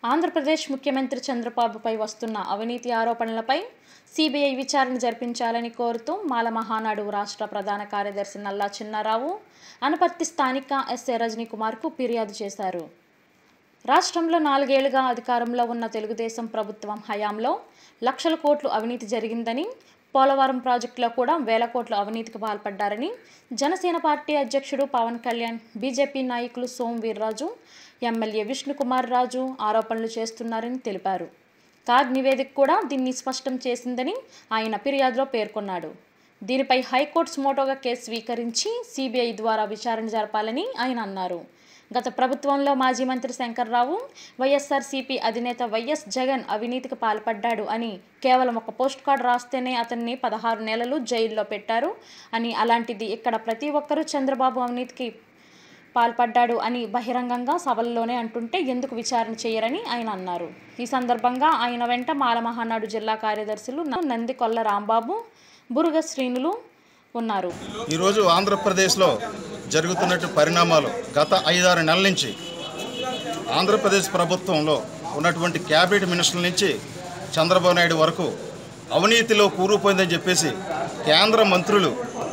ఆంధ్రప్రదేశ్ ముఖ్యమంత్రి చంద్రబాబుపై వస్తున్న అవినీతి ఆరోపణలపై సిబిఐ విచారణ జరిపించాలని కోరుతూ మాల మహానాడు రాష్ట్ర ప్రధాన కార్యదర్శి నల్లా చిన్నారావు అనపర్తి స్థానిక ఎస్ఏ రజనీ కుమార్కు ఫిర్యాదు చేశారు. రాష్ట్రంలో 4 ఏళ్లుగా అధికారంలో ఉన్న తెలుగుదేశం ప్రభుత్వం హయాంలో లక్షల కోట్లు అవినీతి జరిగిందని, పోలవరం ప్రాజెక్టులో కూడా వేల కోట్ల అవినీతికి పాల్పడ్డారని జనసేన పార్టీ అధ్యక్షుడు పవన్ కళ్యాణ్, బీజేపీ నాయకులు సోము వీర్రాజు, ఎమ్మెల్యే విష్ణుకుమార్ రాజు ఆరోపణలు చేస్తున్నారని తెలిపారు. కాగ్ నివేదిక కూడా దీన్ని స్పష్టం చేసిందని ఆయన ఫిర్యాదులో పేర్కొన్నాడు. దీనిపై హైకోర్టు సుమోటోగా కేసు స్వీకరించి సిబిఐ ద్వారా విచారణ జరపాలని ఆయన అన్నారు. గత ప్రభుత్వంలో మాజీ మంత్రి శంకర్రావు, వైఎస్ఆర్సీపీ అధినేత వైఎస్ జగన్ అవినీతికి పాల్పడ్డాడు అని కేవలం ఒక పోస్ట్ కార్డు రాస్తేనే అతన్ని 16 నెలలు జైల్లో పెట్టారు అని, అలాంటిది ఇక్కడ ప్రతి ఒక్కరూ చంద్రబాబు అవినీతికి పాల్పడ్డాడు అని బహిరంగంగా సభల్లోనే అంటుంటే ఎందుకు విచారణ చేయరని ఆయన అన్నారు. ఈ సందర్భంగా ఆయన వెంట మాల మహానాడు జిల్లా కార్యదర్శులు నందికొల్ల రాంబాబు, బురుగ శ్రీనులు ఉన్నారు. ఈరోజు ఆంధ్రప్రదేశ్లో జరుగుతున్నట్టు పరిణామాలు గత 5-6 నెలల నుంచి ఆంధ్రప్రదేశ్ ప్రభుత్వంలో ఉన్నటువంటి క్యాబినెట్ మినిస్టర్ల నుంచి చంద్రబాబు నాయుడు వరకు అవినీతిలో కూరుకుపోయిందని చెప్పేసి కేంద్ర మంత్రులు,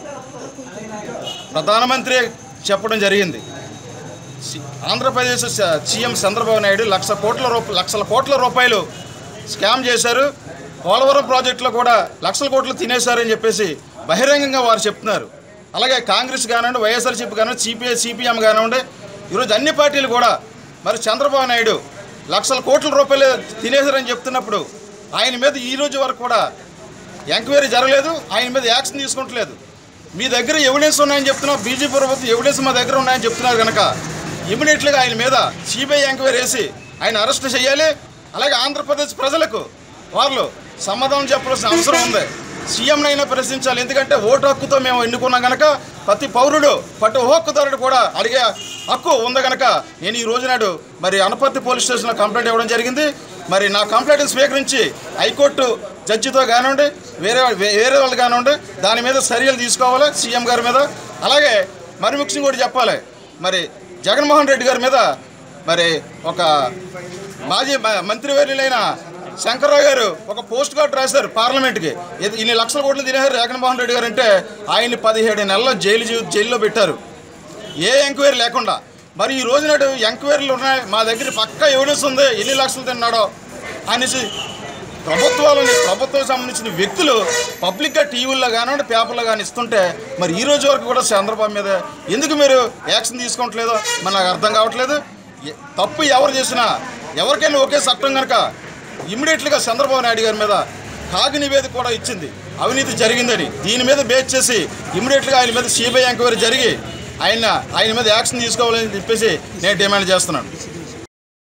ప్రధానమంత్రి చెప్పడం జరిగింది. ఆంధ్రప్రదేశ్ సీఎం చంద్రబాబు నాయుడు లక్షల కోట్ల రూపాయలు స్కామ్ చేశారు, పోలవరం ప్రాజెక్టులో కూడా లక్షల కోట్లు తినేశారని చెప్పేసి బహిరంగంగా వారు చెప్తున్నారు. అలాగే కాంగ్రెస్ కానివ్వండి, వైఎస్ఆర్సీపీ కానివ్వండి, సిపిఎం కానివ్వండి, ఈరోజు అన్ని పార్టీలు కూడా మరి చంద్రబాబు నాయుడు లక్షల కోట్ల రూపాయలు తినేశారని చెప్తున్నప్పుడు ఆయన మీద ఈ రోజు వరకు కూడా ఎంక్వైరీ జరగలేదు, ఆయన మీద యాక్షన్ తీసుకుంటలేదు. మీ దగ్గర ఎవిడెన్స్ ఉన్నాయని చెప్తున్నారు, బీజేపీ ప్రభుత్వం ఎవిడెన్స్ మా దగ్గర ఉన్నాయని చెప్తున్నారు కనుక ఇమీడియట్గా ఆయన మీద సిబిఐ ఎంక్వైరీ వేసి ఆయన అరెస్ట్ చేయాలి. అలాగే ఆంధ్రప్రదేశ్ ప్రజలకు వాళ్ళు సమాధానం చెప్పాల్సిన అవసరం ఉంది. సీఎంనైనా ప్రశ్నించాలి, ఎందుకంటే ఓటు హక్కుతో మేము ఎన్నుకున్నాం కనుక ప్రతి పౌరుడు, ప్రతి హక్కుదారుడు కూడా అడిగే హక్కు ఉంది కనుక నేను ఈ రోజు నాడు మరి అనపర్తి పోలీస్ స్టేషన్లో కంప్లైంట్ ఇవ్వడం జరిగింది. మరి నా కంప్లైంట్ స్వీకరించి హైకోర్టు జడ్జితో కానివ్వండి, వేరే వాళ్ళు కానివ్వండి, దాని మీద చర్యలు తీసుకోవాలి సీఎం గారి మీద. అలాగే మరి ముఖ్యంగా కూడా చెప్పాలి, మరి జగన్మోహన్ రెడ్డి గారి మీద మరి ఒక మాజీ మంత్రివర్యులైన శంకర్రావు గారు ఒక పోస్ట్ కార్డు రాశారు పార్లమెంట్కి. ఇన్ని లక్షల కోట్లు తినేశారు జగన్మోహన్ రెడ్డి గారు అంటే ఆయన్ని 17 నెలల జైల్లో పెట్టారు, ఏ ఎంక్వైరీ లేకుండా. మరి ఈ రోజు నాడు ఎంక్వైరీలు ఉన్నాయి, మా దగ్గర పక్కా ఎవిడెన్స్ ఉంది ఎన్ని లక్షలు తిన్నాడో అనేసి ప్రభుత్వం సంబంధించిన వ్యక్తులు పబ్లిక్గా టీవీల్లో కానివ్వండి, పేపర్లో కానీ ఇస్తుంటే మరి ఈ రోజు వరకు కూడా చంద్రబాబు మీద ఎందుకు మీరు యాక్షన్ తీసుకోవట్లేదో మరి నాకు అర్థం కావట్లేదు. తప్పు ఎవరు చేసినా ఎవరికైనా ఒకే చట్టం కనుక ఇమ్మీడియట్గా చంద్రబాబు నాయుడు గారి మీద కాగ్ నివేదిక కూడా ఇచ్చింది అవినీతి జరిగిందని. దీని మీద బేస్ చేసి ఇమ్మీడియట్గా ఆయన మీద సిబిఐ ఎంక్వైరీ జరిగి ఆయన మీద యాక్షన్ తీసుకోవాలని చెప్పేసి నేను డిమాండ్ చేస్తున్నాను.